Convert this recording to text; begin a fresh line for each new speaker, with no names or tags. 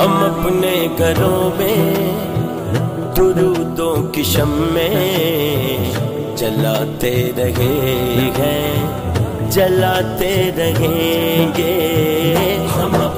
हम अपने घरों में दुरूदों की शम्मे जलाते रहे हैं, जलाते रहेंगे हम।